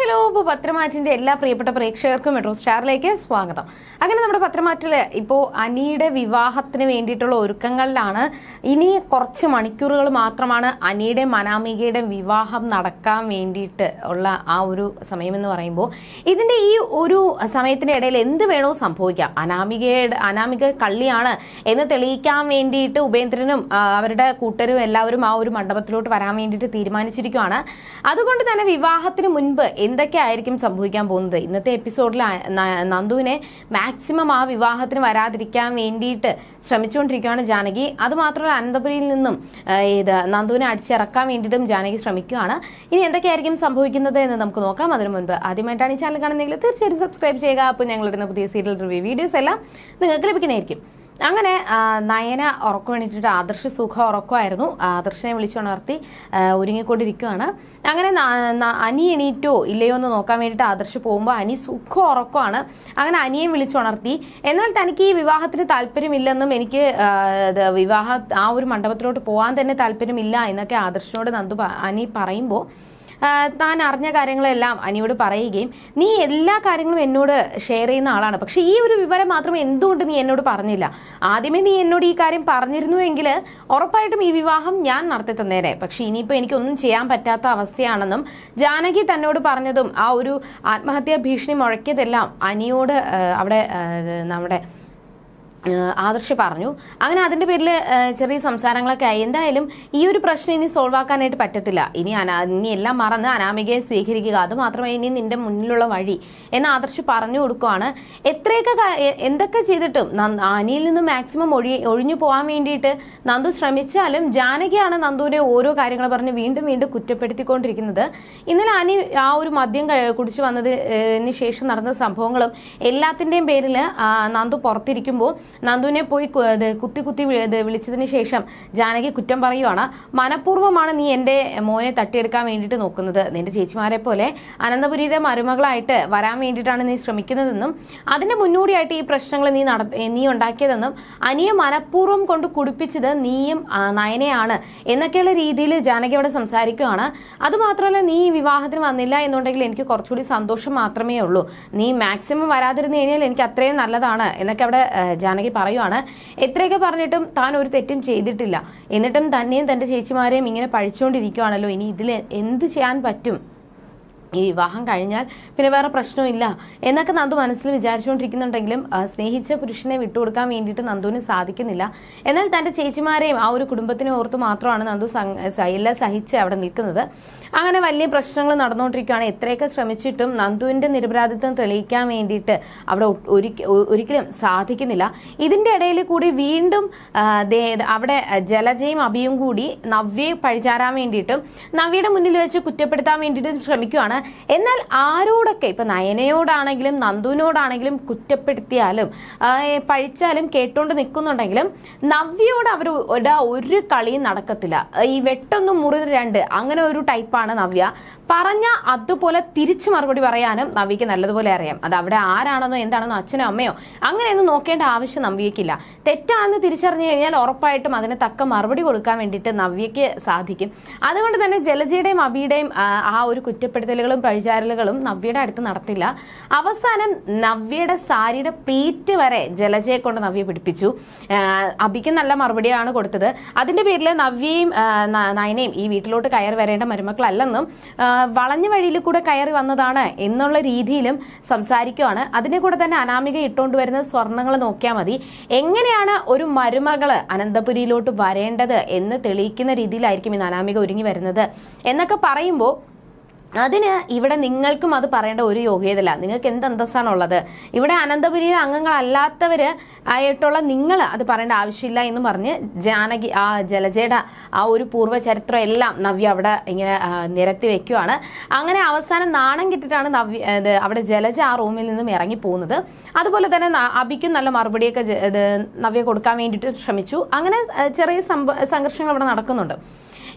Hello, ഇപ്പോൾ പത്രമാറ്റിന്റെ എല്ലാ പ്രിയപ്പെട്ട പ്രേക്ഷകർക്കും മെട്രോ സ്റ്റാറിലേക്ക് സ്വാഗതം. അങ്ങനെ നമ്മുടെ പത്രമാറ്റില് ഇപ്പോൾ അനിയുടെ വിവാഹത്തിന് വേണ്ടിയിട്ടുള്ള ഒരുക്കങ്ങളിലാണ്. ഇനി കുറച്ച് മണിക്കൂറുകൾ മാത്രമാണ് അനിയുടെയും അനാമികയുടെയും വിവാഹം നടക്കാൻ വേണ്ടിയിട്ട് ഉള്ള ആ ഒരു സമയമെന്ന് പറയുമ്പോൾ, ഇതിന്റെ ഈ ഒരു സമയത്തിന്റെ ഇടയിൽ എന്ത് വേണോ സംഭവിക്കാം. അനാമിക കള്ളിയാണ് എന്ന് തെളിയിക്കാൻ വേണ്ടിയിട്ട് ഉപേന്ദ്രനും അവരുടെ കൂട്ടരും എല്ലാവരും ആ ഒരു മണ്ഡപത്തിലോട്ട് വരാൻ വേണ്ടിയിട്ട് തീരുമാനിച്ചിരിക്കുകയാണ്. അതുകൊണ്ട് തന്നെ വിവാഹത്തിന് മുൻപ് എന്തൊക്കെയായിരിക്കും സംഭവിക്കാൻ പോകുന്നത്? ഇന്നത്തെ എപ്പിസോഡിൽ നന്ദുവിനെ മാക്സിമം ആ വിവാഹത്തിന് വരാതിരിക്കാൻ വേണ്ടിയിട്ട് ശ്രമിച്ചുകൊണ്ടിരിക്കുകയാണ് ജാനകി. അതുമാത്രമല്ല, അനന്തപുരിയിൽ നിന്നും നന്ദുവിനെ അടിച്ചിറക്കാൻ വേണ്ടിയിട്ടും ജാനകി ശ്രമിക്കുകയാണ്. ഇനി എന്തൊക്കെയായിരിക്കും സംഭവിക്കുന്നത് എന്ന് നമുക്ക് നോക്കാം. അതിനു മുൻപ് ആദ്യമായിട്ടാണ് ഈ ചാനൽ കാണുന്നതെങ്കിൽ തീർച്ചയായിട്ടും സബ്സ്ക്രൈബ് ചെയ്യുക. അപ്പോൾ ഞങ്ങളിടുന്ന പുതിയ സീരിയൽ റിവ്യൂ വീഡിയോസ് എല്ലാം നിങ്ങൾക്ക് ലഭിക്കുന്നതായിരിക്കും. അങ്ങനെ നയന ഉറക്കം എണീറ്റിട്ട് ആദർശ് സുഖം ഉറക്കമായിരുന്നു. ആദർശിനെ വിളിച്ചുണർത്തി ഒരുങ്ങിക്കൊണ്ടിരിക്കുകയാണ്. അങ്ങനെ അനി എണീറ്റോ ഇല്ലയോ എന്ന് നോക്കാൻ വേണ്ടിയിട്ട് ആദർശ് പോകുമ്പോൾ അനി സുഖം ഉറക്കമാണ്. അങ്ങനെ അനിയെ വിളിച്ചുണർത്തി. എന്നാൽ തനിക്ക് ഈ വിവാഹത്തിന് താല്പര്യമില്ലെന്നും എനിക്ക് ആ ഒരു മണ്ഡപത്തിലോട്ട് പോകാൻ തന്നെ താല്പര്യമില്ല എന്നൊക്കെ ആദർശിനോട് അനി പറയുമ്പോൾ, താൻ അറിഞ്ഞ കാര്യങ്ങളെല്ലാം അനിയോട് പറയുകയും, നീ എല്ലാ കാര്യങ്ങളും എന്നോട് ഷെയർ ചെയ്യുന്ന ആളാണ്, പക്ഷെ ഈ ഒരു വിവരം മാത്രം എന്തുകൊണ്ട് നീ എന്നോട് പറഞ്ഞില്ല? ആദ്യമേ നീ എന്നോട് ഈ കാര്യം പറഞ്ഞിരുന്നുവെങ്കിൽ ഉറപ്പായിട്ടും ഈ വിവാഹം ഞാൻ നടത്തി തന്നേനെ. പക്ഷെ ഇനിയിപ്പോൾ എനിക്കൊന്നും ചെയ്യാൻ പറ്റാത്ത അവസ്ഥയാണെന്നും ജാനകി തന്നോട് പറഞ്ഞതും ആ ഒരു ആത്മഹത്യാ ഭീഷണി മുഴക്കിയതെല്ലാം അനിയോട് അവിടെ നമ്മുടെ ആദർശ് പറഞ്ഞു. അങ്ങനെ അതിന്റെ പേരിൽ ചെറിയ സംസാരങ്ങളൊക്കെ ആയി. എന്തായാലും ഈ ഒരു പ്രശ്നം ഇനി സോൾവ് ആക്കാനായിട്ട് പറ്റത്തില്ല. ഇനി എല്ലാം മറന്ന് അനാമികയെ സ്വീകരിക്കുക, അത് മാത്രമേ ഇനി നിന്റെ മുന്നിലുള്ള വഴി എന്ന് ആദർശ് പറഞ്ഞു കൊടുക്കുവാണ്. എന്തൊക്കെ ചെയ്തിട്ടും അനിയിൽ നിന്ന് മാക്സിമം ഒഴിഞ്ഞു പോകാൻ വേണ്ടിയിട്ട് നന്ദു ശ്രമിച്ചാലും ജാനകിയാണ് നന്ദുവിനെ ഓരോ കാര്യങ്ങൾ പറഞ്ഞ് വീണ്ടും വീണ്ടും കുറ്റപ്പെടുത്തിക്കൊണ്ടിരിക്കുന്നത്. ഇന്നലെ അനി ആ ഒരു മദ്യം കുടിച്ചു വന്നതിന് ശേഷം നടന്ന സംഭവങ്ങളും എല്ലാത്തിന്റെയും പേരിൽ നന്ദു പുറത്തിരിക്കുമ്പോൾ നന്ദുവിനെ പോയി കുത്തി വിളിച്ചതിന് ശേഷം ജാനകി കുറ്റം പറയുവാണ്. മനഃപൂർവ്വമാണ് നീ എന്റെ മോനെ തട്ടിയെടുക്കാൻ വേണ്ടിയിട്ട് നോക്കുന്നത്. നിന്റെ ചേച്ചിമാരെ പോലെ അനന്തപുരിയുടെ മരുമകളായിട്ട് വരാൻ വേണ്ടിയിട്ടാണ് നീ ശ്രമിക്കുന്നതെന്നും അതിന്റെ മുന്നോടിയായിട്ട് ഈ പ്രശ്നങ്ങൾ നീ ഉണ്ടാക്കിയതെന്നും അനിയെ മനഃപൂർവ്വം കൊണ്ട് കുടിപ്പിച്ചത് നീയും നയനയാണ് എന്നൊക്കെയുള്ള രീതിയിൽ ജാനകി അവിടെ സംസാരിക്കുകയാണ്. അതുമാത്രമല്ല, നീ ഈ വിവാഹത്തിന് വന്നില്ല എന്നുണ്ടെങ്കിൽ എനിക്ക് കുറച്ചുകൂടി സന്തോഷം മാത്രമേ ഉള്ളൂ. നീ മാക്സിമം വരാതിരുന്നു കഴിഞ്ഞാൽ എനിക്ക് അത്രയും നല്ലതാണ് എന്നൊക്കെ അവിടെ ജാനകി പറയുവാണ്. എത്രയൊക്കെ പറഞ്ഞിട്ടും താൻ ഒരു തെറ്റും ചെയ്തിട്ടില്ല, എന്നിട്ടും തന്നെയും തന്റെ ചേച്ചിമാരെയും ഇങ്ങനെ പഴിച്ചുകൊണ്ടിരിക്കുകയാണല്ലോ. ഇനി ഇതിൽ എന്ത് ചെയ്യാൻ പറ്റും? ഈ വിവാഹം കഴിഞ്ഞാൽ പിന്നെ വേറെ പ്രശ്നമില്ല എന്നൊക്കെ നന്ദു മനസ്സിൽ വിചാരിച്ചുകൊണ്ടിരിക്കുന്നുണ്ടെങ്കിലും സ്നേഹിച്ച പുരുഷനെ വിട്ടുകൊടുക്കാൻ വേണ്ടിയിട്ട് നന്ദുവിന് സാധിക്കുന്നില്ല. എന്നാൽ തന്റെ ചേച്ചിമാരെയും ആ ഒരു കുടുംബത്തിനെ ഓർത്ത് മാത്രമാണ് നന്ദു എല്ലാം സഹിച്ച് അവിടെ നിൽക്കുന്നത്. അങ്ങനെ വലിയ പ്രശ്നങ്ങൾ നടന്നുകൊണ്ടിരിക്കുകയാണ്. എത്രയൊക്കെ ശ്രമിച്ചിട്ടും നന്ദുവിന്റെ നിരപരാധിത്വം തെളിയിക്കാൻ വേണ്ടിയിട്ട് അവിടെ ഒരിക്കലും സാധിക്കുന്നില്ല. ഇതിന്റെ ഇടയിൽ കൂടി വീണ്ടും അവിടെ ജലജയും അഭിയും കൂടി നവ്യയെ പഴിചാരാൻ വേണ്ടിയിട്ടും നവ്യയുടെ മുന്നിൽ വെച്ച് കുറ്റപ്പെടുത്താൻ വേണ്ടിയിട്ട് ശ്രമിക്കുകയാണ്. എന്നാൽ ആരോടൊക്കെ, ഇപ്പൊ നയനയോടാണെങ്കിലും നന്ദുവിനോടാണെങ്കിലും കുറ്റപ്പെടുത്തിയാലും പഴിച്ചാലും കേട്ടോണ്ട് നിൽക്കുന്നുണ്ടെങ്കിലും നവ്യയോട് അവർ ഒരു കളിയും നടക്കത്തില്ല. ഈ വെട്ടൊന്നും മുറിന് രണ്ട് അങ്ങനെ ഒരു ടൈപ്പാണ് നവ്യ. പറഞ്ഞ അതുപോലെ തിരിച്ചു മറുപടി പറയാനും നവ്യക്ക് നല്ലതുപോലെ അറിയാം. അത് അവിടെ ആരാണെന്നോ എന്താണെന്നോ അച്ഛനോ അമ്മയോ അങ്ങനെയൊന്നും നോക്കേണ്ട ആവശ്യം നവ്യക്കില്ല. തെറ്റാണെന്ന് തിരിച്ചറിഞ്ഞു കഴിഞ്ഞാൽ ഉറപ്പായിട്ടും അതിന് തക്ക മറുപടി കൊടുക്കാൻ വേണ്ടിയിട്ട് നവ്യക്ക് സാധിക്കും. അതുകൊണ്ട് തന്നെ ജലജയുടെയും അഭിയുടെയും ആ ഒരു കുറ്റപ്പെടുത്തലുകളും പഴിചാരലുകളും നവ്യയുടെ അടുത്ത് നടത്തില്ല. അവസാനം നവ്യയുടെ സാരിയുടെ പ്ലീറ്റ് വരെ ജലജയെ കൊണ്ട് നവ്യ പിടിപ്പിച്ചു. അഭിക്ക് നല്ല മറുപടിയാണ് കൊടുത്തത്. അതിന്റെ പേരിൽ നവ്യയും നയനയും ഈ വീട്ടിലോട്ട് കയറി വരേണ്ട മരുമക്കളല്ലെന്നും വളഞ്ഞ വഴിയിൽ കൂടെ കയറി വന്നതാണ് എന്നുള്ള രീതിയിലും സംസാരിക്കുകയാണ്. അതിന്റെ കൂടെ തന്നെ അനാമിക ഇട്ടുകൊണ്ട് വരുന്ന സ്വർണ്ണങ്ങൾ നോക്കിയാൽ മതി, എങ്ങനെയാണ് ഒരു മരുമകള് അനന്തപുരിയിലോട്ട് വരേണ്ടത് എന്ന് തെളിയിക്കുന്ന രീതിയിലായിരിക്കും ഇന്ന് അനാമിക ഒരുങ്ങി വരുന്നത് എന്നൊക്കെ പറയുമ്പോൾ അതിന് ഇവിടെ നിങ്ങൾക്കും അത് പറയേണ്ട ഒരു യോഗ്യതയില്ല. നിങ്ങൾക്ക് എന്ത് അന്തസ്സാണുള്ളത്? ഇവിടെ അനന്തപുരി അംഗങ്ങളല്ലാത്തവര് ആയിട്ടുള്ള നിങ്ങൾ അത് പറയേണ്ട ആവശ്യമില്ല എന്ന് പറഞ്ഞ് ജാനകി ആ ജലജയുടെ ആ ഒരു പൂർവ്വ ചരിത്രം എല്ലാം നവ്യ അവിടെ ഇങ്ങനെ നിരത്തി വെക്കുകയാണ്. അങ്ങനെ അവസാനം നാണം കിട്ടിയിട്ടാണ് അവിടെ ജലജ ആ റൂമിൽ നിന്നും ഇറങ്ങി പോകുന്നത്. അതുപോലെ തന്നെ അഭിക്കും നല്ല മറുപടിയൊക്കെ നവ്യ കൊടുക്കാൻ വേണ്ടിയിട്ട് ശ്രമിച്ചു. അങ്ങനെ ചെറിയ സംഘർഷങ്ങൾ അവിടെ നടക്കുന്നുണ്ട്.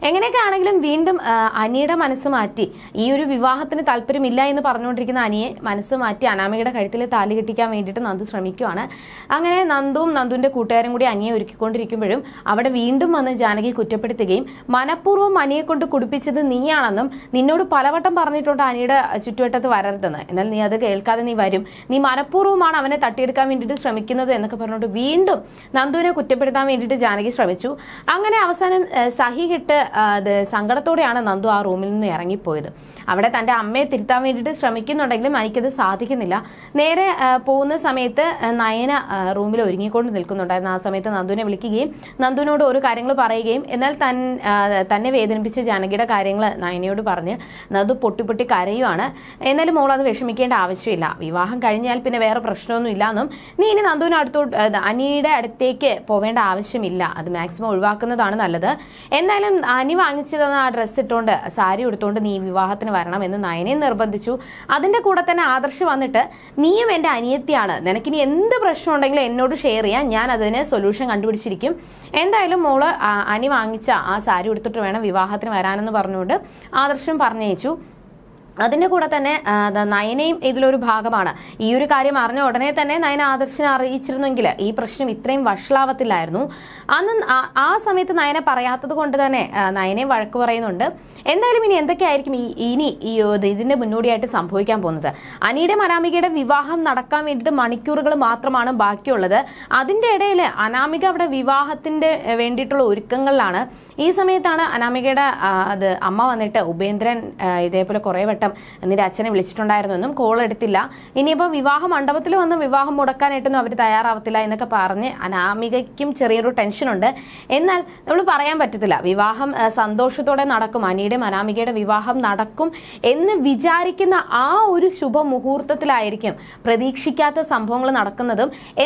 എങ്ങനെയൊക്കെ ആണെങ്കിലും വീണ്ടും അനിയുടെ മനസ്സ് മാറ്റി ഈ ഒരു വിവാഹത്തിന് താല്പര്യമില്ല എന്ന് പറഞ്ഞുകൊണ്ടിരിക്കുന്ന അനിയെ മനസ്സ് മാറ്റി അനാമികയുടെ കഴുത്തിൽ താലി കെട്ടിക്കാൻ വേണ്ടിയിട്ട് നന്ദു ശ്രമിക്കുകയാണ്. അങ്ങനെ നന്ദുവും നന്ദുവിന്റെ കൂട്ടുകാരും കൂടി അനിയെ ഒരുക്കിക്കൊണ്ടിരിക്കുമ്പോഴും അവിടെ വീണ്ടും വന്ന് ജാനകി കുറ്റപ്പെടുത്തുകയും മനഃപൂർവ്വം അനിയെ കൊണ്ട് കുടിപ്പിച്ചത് നീയാണെന്നും നിന്നോട് പലവട്ടം പറഞ്ഞിട്ടുണ്ട് അനിയുടെ ചുറ്റുവട്ടത്ത് വരരുതെന്ന്, എന്നാൽ നീ അത് കേൾക്കാതെ നീ വരും, നീ മനഃപൂർവ്വമാണ് അവനെ തട്ടിയെടുക്കാൻ വേണ്ടിയിട്ട് ശ്രമിക്കുന്നത് എന്നൊക്കെ പറഞ്ഞുകൊണ്ട് വീണ്ടും നന്ദുവിനെ കുറ്റപ്പെടുത്താൻ വേണ്ടിയിട്ട് ജാനകി ശ്രമിച്ചു. അങ്ങനെ അവസാനം സഹികിട്ട് സങ്കടത്തോടെയാണ് നന്ദു ആ റൂമിൽ നിന്ന് ഇറങ്ങിപ്പോയത്. അവിടെ തന്റെ അമ്മയെ തിരുത്താൻ വേണ്ടിയിട്ട് ശ്രമിക്കുന്നുണ്ടെങ്കിലും എനിക്കത് സാധിക്കുന്നില്ല. നേരെ പോകുന്ന സമയത്ത് നയന റൂമിൽ ഒരുങ്ങിക്കൊണ്ട് നിൽക്കുന്നുണ്ടായിരുന്നു. ആ സമയത്ത് നന്ദുവിനെ വിളിക്കുകയും നന്ദുവിനോട് ഓരോ കാര്യങ്ങൾ പറയുകയും എന്നാൽ തന്നെ വേദനിപ്പിച്ച ജാനകിയുടെ കാര്യങ്ങൾ നയനയോട് പറഞ്ഞ് നന്ദു പൊട്ടി കരയുവാണ്. എന്നാലും മോൾ അത് വിഷമിക്കേണ്ട ആവശ്യമില്ല, വിവാഹം കഴിഞ്ഞാൽ പിന്നെ വേറെ പ്രശ്നമൊന്നും ഇല്ലാന്നും നീ ഇനി നന്ദുവിന് അനിയുടെ അടുത്തേക്ക് പോവേണ്ട ആവശ്യമില്ല, അത് മാക്സിമം ഒഴിവാക്കുന്നതാണ് നല്ലത്. എന്തായാലും അനി വാങ്ങിച്ചു തന്ന ആ ഡ്രസ്സ് ഇട്ടുകൊണ്ട് സാരി എടുത്തുകൊണ്ട് നീ വിവാഹത്തിന് വരണം എന്ന് നയനെ നിർബന്ധിച്ചു. അതിന്റെ കൂടെ തന്നെ ആദർശ് വന്നിട്ട് നീയും എന്റെ അനിയത്തിയാണ്, നിനക്കിനി എന്ത് പ്രശ്നം ഉണ്ടെങ്കിലും എന്നോട് ഷെയർ ചെയ്യാൻ, ഞാൻ അതിന് സൊല്യൂഷൻ കണ്ടുപിടിച്ചിരിക്കും, എന്തായാലും മോള് അനി വാങ്ങിച്ച ആ സാരി എടുത്തിട്ട് വേണം വിവാഹത്തിന് വരാനെന്ന് പറഞ്ഞുകൊണ്ട് ആദർശം പറഞ്ഞയച്ചു. അതിന്റെ കൂടെ തന്നെ നയനയും ഇതിലൊരു ഭാഗമാണ്. ഈ ഒരു കാര്യം അറിഞ്ഞ ഉടനെ തന്നെ നയന ആദർശിനെ അറിയിച്ചിരുന്നെങ്കിൽ ഈ പ്രശ്നം ഇത്രയും വഷളാവത്തില്ലായിരുന്നു. അന്ന് ആ സമയത്ത് നയന പറയാത്തത് കൊണ്ട് തന്നെ നയനയും വഴക്ക് പറയുന്നുണ്ട്. എന്തായാലും ഇനി എന്തൊക്കെയായിരിക്കും ഇനി ഇതിന്റെ മുന്നോടിയായിട്ട് സംഭവിക്കാൻ പോകുന്നത്? അനിയുടെ അനാമികയുടെ വിവാഹം നടക്കാൻ വേണ്ടിയിട്ട് മണിക്കൂറുകൾ മാത്രമാണ് ബാക്കിയുള്ളത്. അതിന്റെ ഇടയിൽ അനാമിക അവിടെ വിവാഹത്തിന്റെ വേണ്ടിയിട്ടുള്ള ഒരുക്കങ്ങളിലാണ്. ഈ സമയത്താണ് അനാമികയുടെ അമ്മ വന്നിട്ട് ഉപേന്ദ്രൻ ഇതേപോലെ കുറെ വട്ടം നിന്റെ അച്ഛനെ വിളിച്ചിട്ടുണ്ടായിരുന്നെന്നും കോൾ എടുത്തില്ല, ഇനിയിപ്പോ വിവാഹ മണ്ഡപത്തിൽ വന്ന് വിവാഹം മുടക്കാനായിട്ടൊന്നും അവർ തയ്യാറാവത്തില്ല എന്നൊക്കെ പറഞ്ഞ് അനാമികയ്ക്കും ചെറിയൊരു ടെൻഷനുണ്ട്. എന്നാൽ നമ്മൾ പറയാൻ പറ്റത്തില്ല, വിവാഹം സന്തോഷത്തോടെ നടക്കും, അനിയുടെ അനാമികയുടെ വിവാഹം നടക്കും എന്ന് വിചാരിക്കുന്ന ആ ഒരു ശുഭമുഹൂർത്തത്തിലായിരിക്കും പ്രതീക്ഷിക്കാത്ത സംഭവങ്ങൾ നടക്കുന്നതും.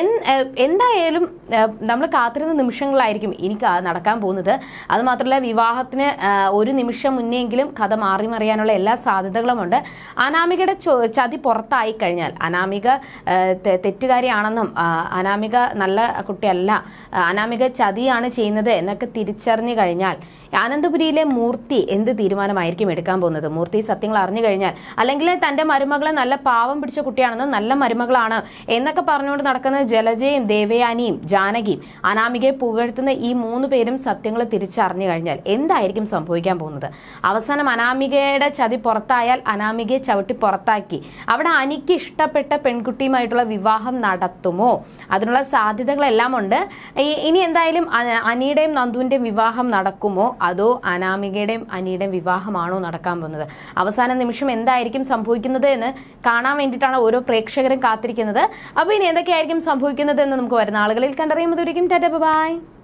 എന്തായാലും നമ്മൾ കാത്തിരുന്ന നിമിഷങ്ങളായിരിക്കും എനിക്ക് നടക്കാൻ പോകുന്നത്. അത് മാത്രമല്ല വിവാഹത്തിന് ഒരു നിമിഷം മുന്നെങ്കിലും കഥ മാറി മറിയാനുള്ള എല്ലാ സാധ്യതകളുമുണ്ട്. അനാമികയുടെ ചതി പുറത്തായി കഴിഞ്ഞാൽ, അനാമിക തെറ്റുകാരിയാണെന്നും അനാമിക നല്ല കുട്ടിയല്ല, അനാമിക ചതിയാണ് ചെയ്യുന്നത് എന്നൊക്കെ തിരിച്ചറിഞ്ഞു കഴിഞ്ഞാൽ അനന്തപുരിയിലെ മൂർത്തി എന്ത് തീരുമാനമായിരിക്കും എടുക്കാൻ പോകുന്നത്? മൂർത്തി സത്യങ്ങൾ അറിഞ്ഞു കഴിഞ്ഞാൽ, അല്ലെങ്കിൽ തന്റെ മരുമകളെ നല്ല പാവം പിടിച്ച കുട്ടിയാണെന്ന്, നല്ല മരുമകളാണ് എന്നൊക്കെ പറഞ്ഞുകൊണ്ട് നടക്കുന്ന ജലജയും ദേവയാനിയും ജാനകിയും അനാമികയെ പുകഴ്ത്തുന്ന ഈ 3 പേരും സത്യങ്ങൾ തിരിച്ചറിഞ്ഞു കഴിഞ്ഞാൽ എന്തായിരിക്കും സംഭവിക്കാൻ പോകുന്നത്? അവസാനം അനാമികയുടെ ചതി പുറത്തായാൽ അനാമികയെ ചവിട്ടി പുറത്താക്കി അവിടെ അനിക്ക് ഇഷ്ടപ്പെട്ട പെൺകുട്ടിയുമായിട്ടുള്ള വിവാഹം നടത്തുമോ? അതിനുള്ള സാധ്യതകളെല്ലാം ഉണ്ട്. ഇനി എന്തായാലും അനിയുടെയും നന്ദുവിന്റെയും വിവാഹം നടക്കുമോ, അതോ അനാമികയുടെയും അനിയുടെയും വിവാഹമാണോ നടക്കാൻ പോകുന്നത്? അവസാന നിമിഷം എന്തായിരിക്കും സംഭവിക്കുന്നത് എന്ന് കാണാൻ വേണ്ടിയിട്ടാണ് ഓരോ പ്രേക്ഷകരും കാത്തിരിക്കുന്നത്. അപ്പൊ ഇനി എന്തൊക്കെയായിരിക്കും സംഭവിക്കുന്നത് എന്ന് നമുക്ക് വരുന്ന ആളുകളിൽ കണ്ടറിയുമ്പോൾ ടാറ്റാ ബൈ.